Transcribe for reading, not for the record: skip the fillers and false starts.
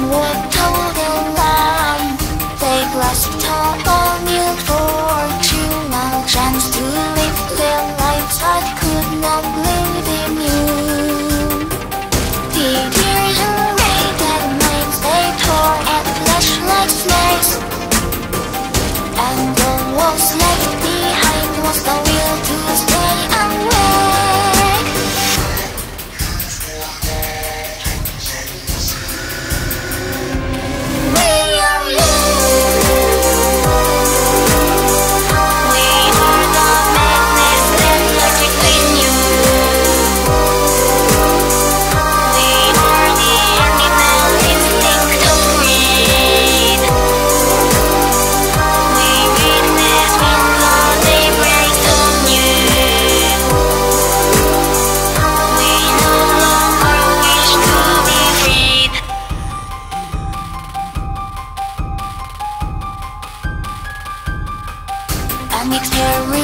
would told the lamb. They grasped a new fortune, a chance to live their lives that could not live in you. The tears and rain and names they tore at flesh like snakes, and all was left behind was the will to stay awake. We are you. We are the madness that lies within you. We are the animal instinct of greed. We witness when the day breaks on you. We no longer wish to be freed. An experiment